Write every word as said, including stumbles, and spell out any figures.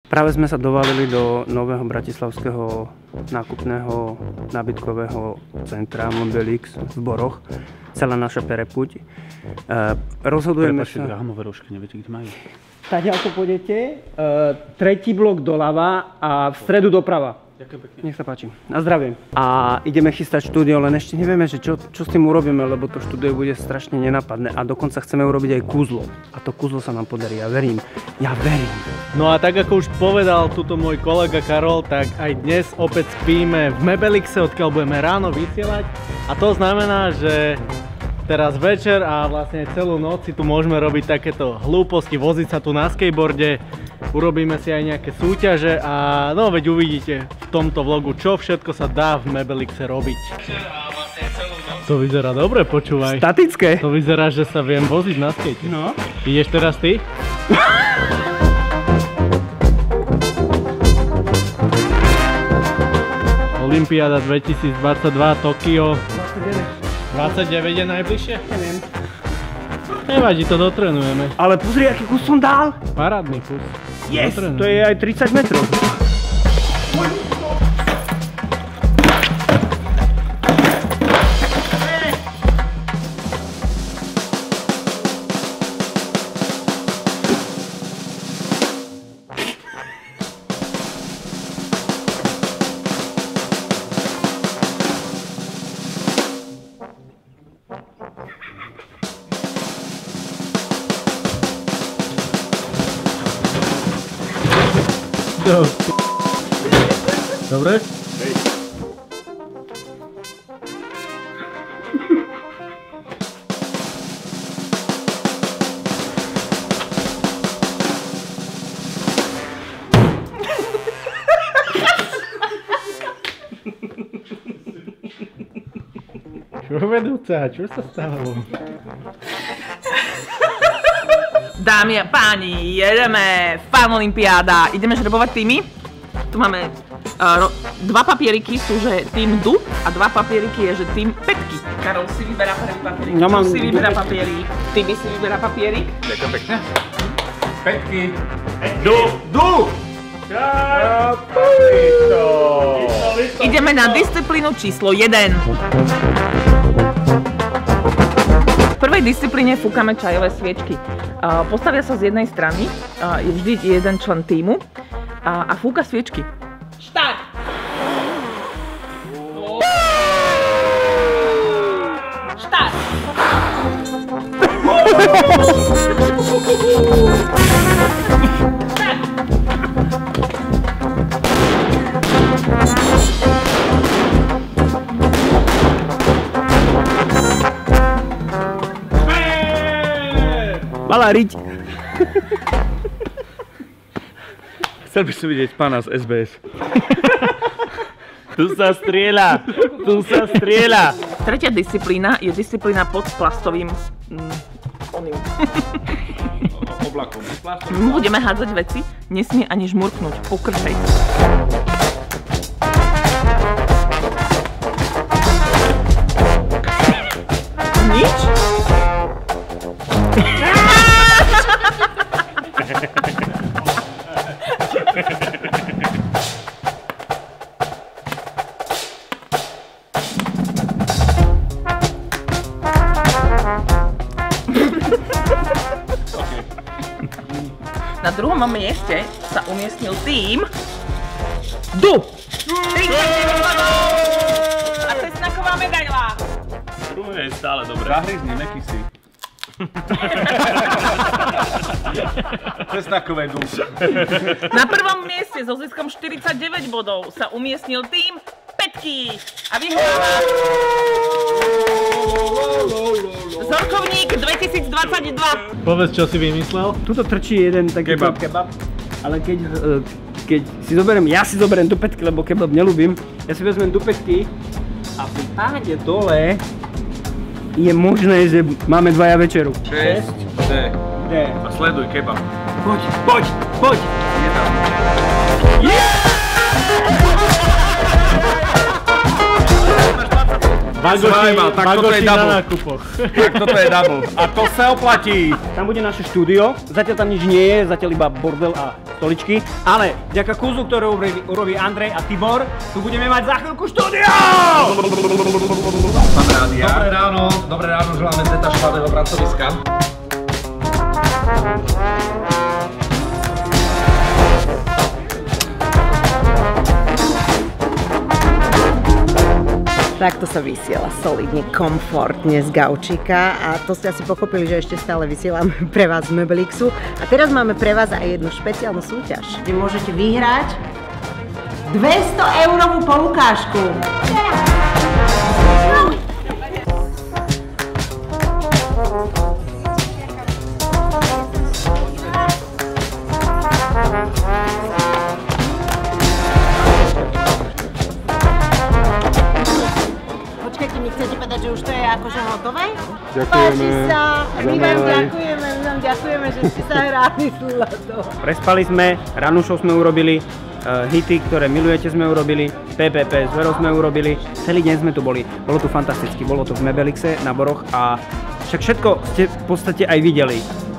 Práve sme sa dovalili do nového bratislavského nákupného nábytkového centra Mobilix v Boroch. Celá naša perepuť. Uh, rozhodujeme Prepačte, sa... dráhamové rožky, neviete, kde majú? Tadiaľ to pôjdete, uh, tretí blok doľava a v stredu doprava. Ďakujem pekne. Nech sa páči. Na zdravie. A ideme chystať štúdio, len ešte nevieme, že čo, čo s tým urobíme, lebo to štúdio bude strašne nenápadné a dokonca chceme urobiť aj kúzlo. A to kúzlo sa nám podarí, ja verím. Ja verím. No a tak ako už povedal tuto môj kolega Karol, tak aj dnes opäť spíme v Mebelixe, odkiaľ budeme ráno vysielať. A to znamená, že teraz večer a vlastne celú noc si tu môžeme robiť takéto hlúposti, voziť sa tu na skateboarde. Urobíme si aj nejaké súťaže a no veď uvidíte v tomto vlogu, čo všetko sa dá v Mebelixe robiť. To vyzerá dobre, počúvaj. Statické. To vyzerá, že sa viem voziť na skate. No. Ideš teraz ty? Olympiáda dvetisícdvadsaťdva, Tokio. dvadsaťdeväť je najbližšie? Neviem. Nevadí, to dotrenujeme. Ale pozri, aký kus som dal. Parádny kus. Yes, Dotrenujeme. to je aj tridsať metrov. Dobre? Hej. Čo vedúca? Čo sa stalo? Dámy a páni, jedeme! Fan Olympiáda. Ideme žrebovať týmy. Tu máme uh, dva papieriky, sú že tým D U a dva papieriky je že tým Petky. Karol si vyberá prvý papierik, Ja mám tu si D U. vyberá papierik, ty by si vyberá papierik. Ďakujem pekne. Petky. Du! Du! Ideme na disciplínu číslo jeden. V prvej disciplíne fúkame čajové sviečky. Uh, postavia sa z jednej strany, uh, je vždy jeden člen týmu a, a fúka sviečky. Štart! Štart! Malá riť. Chcel by som vidieť pána z es bé es. Tu sa strieľa! Tu sa strieľa! Tretia disciplína je disciplína pod plastovým mm, oným. Oblakom. Budeme hádzať veci, nesmie ani žmurknúť, pokrčej. Nič? Na druhom mieste sa umiestnil tým D U. tridsaťdeväť bodov! A cesnaková medaila! Druhé je stále dobré. Zahryzni, nekysí. Cesnakové D U. Na prvom mieste so ziskom štyridsaťdeväť bodov sa umiestnil tým Petky. A vyhráva Zorkovník dvetisícdvadsaťdva. Povedz, čo si vymyslel? Tuto trčí jeden taký Kebab. kebab. Ale keď, eh, keď si zoberiem, ja si zoberiem dupetky, lebo kebab nelúbim. Ja si vezmem dupetky a pri páde dole je možné, že máme dvaja večeru. šesť D. D. A sleduj kebab. Poď, poď, poď! Nedám. Survival, tak toto je Bagoši na double. nákupoch. Tak toto je double. A to sa oplatí. Tam bude naše štúdio, zatiaľ tam nič nie je, zatiaľ iba bordel a stoličky, ale vďaka kúzu, ktoré urobí, urobí Andrej a Tibor, tu budeme mať za chvíľku štúdio! Dobré ráno, dobré ráno, želáme z detašovaného pracoviska. Takto sa vysiela solidne, komfortne z gaučika a to ste asi pochopili, že ešte stále vysielam pre vás z Mebelixu. A teraz máme pre vás aj jednu špeciálnu súťaž, kde môžete vyhrať dvesto eurovú poukážku. Chcete povedať, že už to je akože hotové? Ďakujeme. Páči sa, my vám ďakujeme, my vám ďakujeme, že ste sa hrali s ľadom. Prespali sme, rannú show sme urobili, uh, hity, ktoré milujete sme urobili, pé pé pé s Verou sme urobili, celý deň sme tu boli, bolo tu fantasticky, bolo to v Mebelixe na Boroch a však všetko ste v podstate aj videli.